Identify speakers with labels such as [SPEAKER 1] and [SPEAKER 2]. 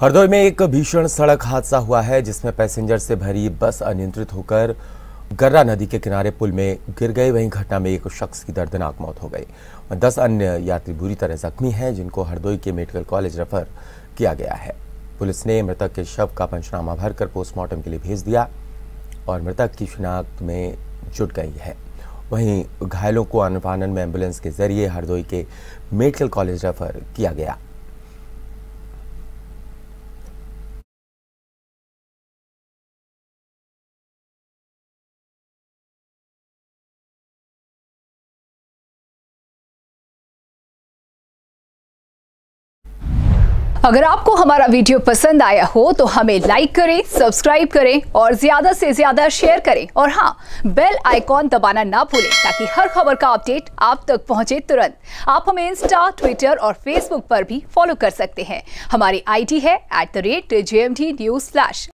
[SPEAKER 1] हरदोई में एक भीषण सड़क हादसा हुआ है जिसमें पैसेंजर से भरी बस अनियंत्रित होकर गर्रा नदी के किनारे पुल में गिर गई। वहीं घटना में एक शख्स की दर्दनाक मौत हो गई और 10 अन्य यात्री बुरी तरह जख्मी हैं जिनको हरदोई के मेडिकल कॉलेज रेफर किया गया है। पुलिस ने मृतक के शव का पंचनामा भरकर पोस्टमार्टम के लिए भेज दिया और मृतक की शिनाख्त में जुट गई है। वहीं घायलों को अनुपानन में एम्बुलेंस के जरिए हरदोई के मेडिकल कॉलेज रेफर किया गया।
[SPEAKER 2] अगर आपको हमारा वीडियो पसंद आया हो तो हमें लाइक करें, सब्सक्राइब करें और ज्यादा से ज्यादा शेयर करें और हाँ, बेल आइकॉन दबाना ना भूलें ताकि हर खबर का अपडेट आप तक पहुंचे तुरंत। आप हमें इंस्टा, ट्विटर और फेसबुक पर भी फॉलो कर सकते हैं। हमारी आईडी है @JMT News Flash।